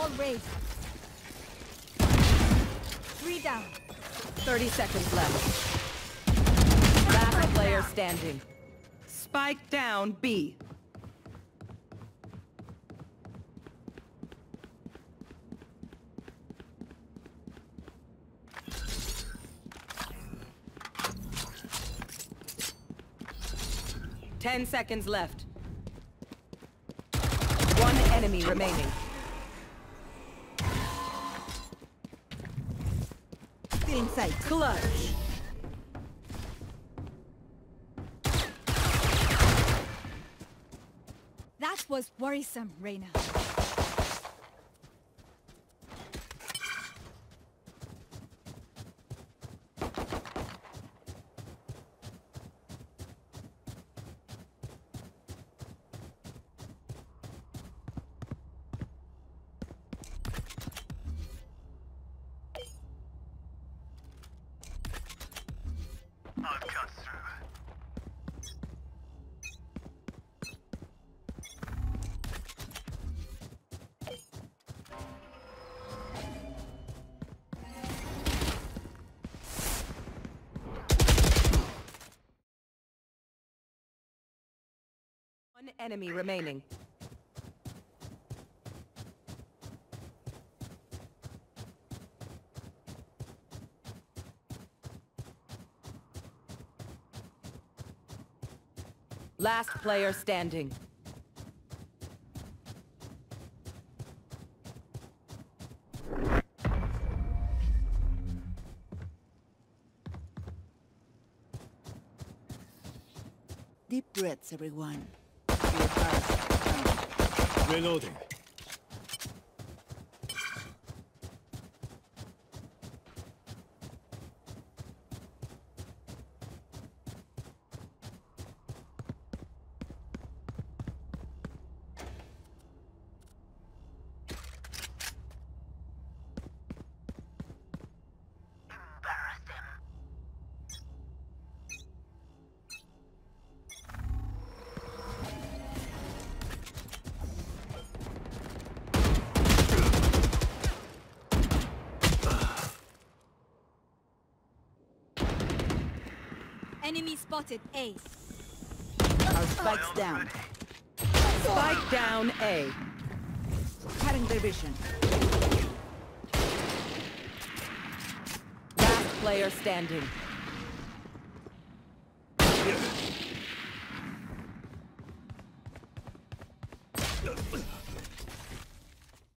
Wall raised. 3 down. 30 seconds left. Last player standing. Spike down B. Ten seconds left. One enemy remaining. Still inside. Clutch. That was worrisome, Reyna. I'll cut through. One enemy remaining. Last player standing. Deep breaths, everyone. Reloading. Enemy spotted. A. Our spike's down. Spike down A. Cutting their vision. Last player standing.